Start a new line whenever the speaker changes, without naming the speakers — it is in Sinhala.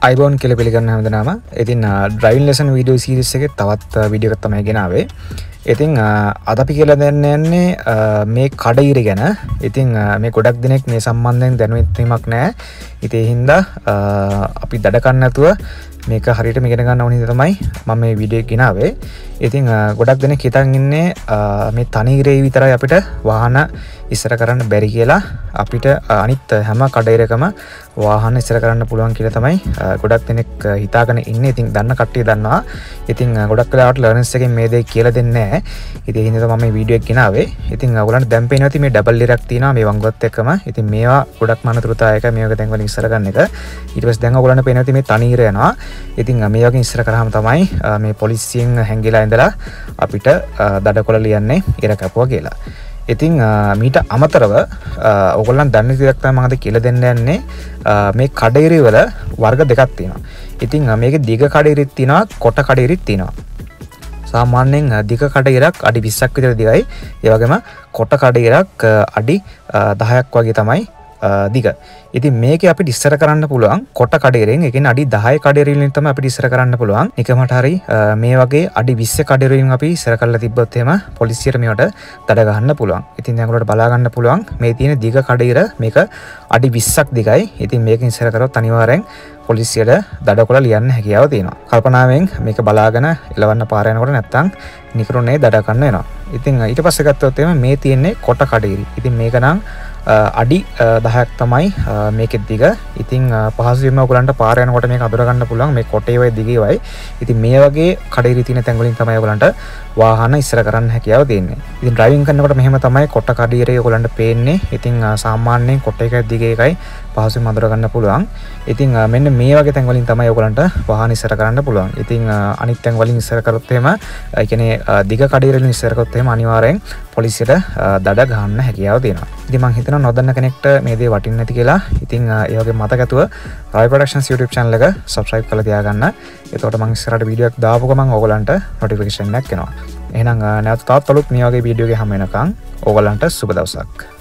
අයිබෝන් කියලා පිළිගන්න හැමදෙනාම. ඉතින් ඩ්‍රයිවිං ලෙසන් වීඩියෝ සීරීස් එකේ තවත් වීඩියෝ එකක් තමයි ගෙනාවේ. ඉතින් අද අපි කියලා දෙන්න යන්නේ මේ කඩිරි ගැන. ඉතින් මේ ගොඩක් දෙනෙක් මේ සම්බන්ධයෙන් දැනුමක් නැහැ. ඉතින් ඒ හින්දා අපි දඩ කන්න නැතුව මේක හරියටම ඉගෙන ගන්න ඕනේ තමයි මම මේ වීඩියෝ එක ගෙනාවේ. ඉතින් ගොඩක් දෙනෙක් හිතන් ඉන්නේ මේ තනිරේ විතරයි අපිට වාහන ඉස්සර කරන්න බැරි කියලා. අපිට අනිත් හැම කඩේරකම වාහන ඉස්සර කරන්න පුළුවන් කියලා තමයි ගොඩක් දෙනෙක් හිතාගෙන ඉන්නේ. ඉතින් දන්න කට්ටිය දන්නවා. ඉතින් ගොඩක් වෙලාවට ලර්නර්ස් එකෙන් මේ දේ කියලා දෙන්නේ නැහැ. ඉතින් ඒ හින්දා තමයි මේ වීඩියෝ එක ගෙනාවේ. ඉතින් ඔයගොල්ලන්ට දැන් පේනවා ඇති මේ ඩබල් ඉරක් තියෙනවා මේ වංගුවත් එක්කම. ඉතින් මේවා ගොඩක් මනතුරුතාවයක මේක දැන් වලින් ඉස්සර ගන්න එක. ඊට පස්සේ දැන් ඔයගොල්ලන්ට පේනවා ඇති මේ තනිර යනවා. ඉතින් මේ වගේ ඉස්සර කරාම තමයි මේ පොලිසියෙන් හැංගිලා ඉඳලා අපිට දඩකොළ ලියන්නේ ඉර කැපුවා කියලා. ඉතින් මීට අමතරව ඔයගොල්ලන් දන්න විදිහක් තමයි මම අද කියලා දෙන්න යන්නේ මේ කඩේරි වල වර්ග දෙකක් තියෙනවා. ඉතින් මේකේ දිග කඩේරිත් තියෙනවා කොට කඩේරිත් තියෙනවා. සාමාන්‍යයෙන් දිග කඩේරක් අඩි 20ක් විතර දිගයි. ඒ වගේම කොට කඩේරක් අඩි 10ක් වගේ තමයි දිග. ඉතින් මේකේ අපිට ඉස්සර කරන්න පුළුවන් කොට කඩේරෙන්. ඒ කියන්නේ අඩි 10 කඩේරින් තමයි අපිට ඉස්සර කරන්න පුළුවන්. නිකමට හරි මේ වගේ අඩි 20 කඩේරින් අපි ඉස්සර කරලා තිබ්බොත් එහෙම පොලිසියට මේවට දඩ ගන්න පුළුවන්. ඉතින් දැන් ඔයාලට බලා ගන්න පුළුවන් මේ තියෙන දිග කඩේර මේක අඩි 20ක් දිගයි. ඉතින් මේකෙන් ඉස්සර කරොත් අනිවාර්යෙන් පොලිසියට දඩකොළ ලියන්න හැකියාව තියෙනවා. කල්පනාවෙන් මේක බලාගෙන එලවන්න පාර යනකොට නැත්තම් නිකරුණේ දඩ ගන්න වෙනවා. ඉතින් ඊට පස්සේ ගත්තොත් එහෙම මේ තියෙන්නේ කොට කඩේරි. ඉතින් මේක නම් අඩි 10ක් තමයි මේකෙත් දිග. ඉතින් පහසුවෙන්ම ඔයගලන්ට පාර යනකොට මේක අඳුර ගන්න පුළුවන් මේ කොටේ වයි දිගේ වයි. ඉතින් මේ වගේ කඩේරි තියෙන තැන් වලින් තමයි ඔයගලන්ට වාහන ඉස්සර කරන්න හැකියාව තියෙන්නේ. ඉතින් ඩ්‍රයිවිං කරනකොට මෙහෙම තමයි කොට කඩේරි ඔයගලන්ට පේන්නේ. ඉතින් සාමාන්‍යයෙන් කොට එකයි දිගේ එකයි පහසුවෙන් අඳුර ගන්න පුළුවන්. ඉතින් මෙන්න මේ වගේ තැන් වලින් තමයි ඔයගලන්ට වාහන ඉස්සර කරන්න පුළුවන්. ඉතින් අනිත් තැන් වලින් ඉස්සර කරොත් එහෙම ඒ කියන්නේ දිග කඩේරි වලින් ඉස්සර කරොත් එහෙම අනිවාර්යෙන් පොලිසියට දඩ ගන්න හැකියාව තියෙනවා. ඉතින් මම හිතනවා නොදන්න කෙනෙක්ට මේ දේ වටින්නේ නැති කියලා. ඉතින් ඒ වගේ මතක ඇතුව රයි ප්‍රොඩක්ෂන්ස් YouTube channel එක subscribe කරලා තියාගන්න. එතකොට මම ඉස්සරහට වීඩියෝ එකක් දාපු ගමන් ඕගලන්ට notification එකක් එනවා. එහෙනම් නැවත තවත් අලුත් මේ වගේ වීඩියෝ එකක් හැම වෙනකන් ඕගලන්ට සුබ දවසක්.